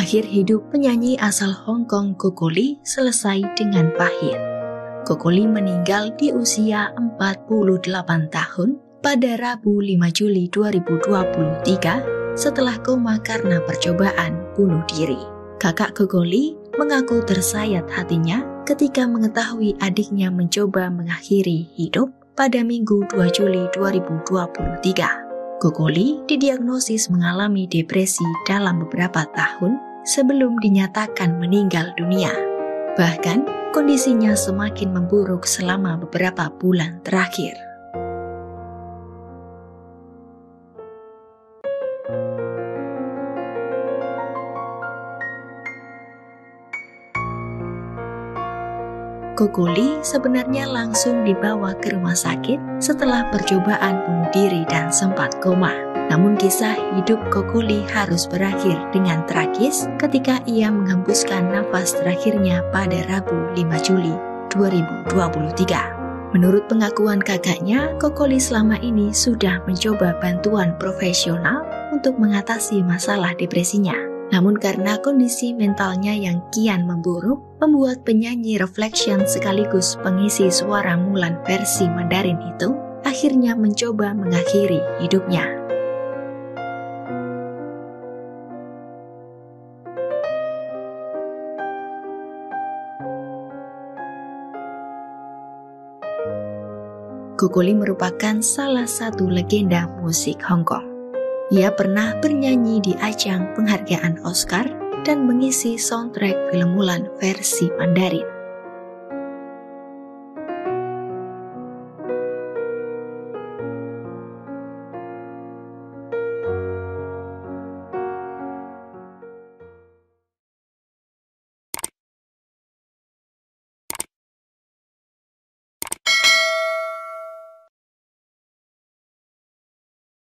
Akhir hidup penyanyi asal Hong Kong Coco Lee selesai dengan pahit. Coco Lee meninggal di usia 48 tahun pada Rabu 5 Juli 2023 setelah koma karena percobaan bunuh diri. Kakak Coco Lee mengaku tersayat hatinya ketika mengetahui adiknya mencoba mengakhiri hidup pada Minggu 2 Juli 2023. Coco Lee didiagnosis mengalami depresi dalam beberapa tahun sebelum dinyatakan meninggal dunia. Bahkan, kondisinya semakin memburuk selama beberapa bulan terakhir. Coco Lee sebenarnya langsung dibawa ke rumah sakit setelah percobaan bunuh diri dan sempat koma. Namun kisah hidup Coco Lee harus berakhir dengan tragis ketika ia menghembuskan nafas terakhirnya pada Rabu 5 Juli 2023. Menurut pengakuan kakaknya, Coco Lee selama ini sudah mencoba bantuan profesional untuk mengatasi masalah depresinya. Namun karena kondisi mentalnya yang kian memburuk, membuat penyanyi Reflection sekaligus pengisi suara Mulan versi Mandarin itu akhirnya mencoba mengakhiri hidupnya. Coco Lee merupakan salah satu legenda musik Hong Kong. Ia pernah bernyanyi di ajang penghargaan Oscar dan mengisi soundtrack film Mulan versi Mandarin.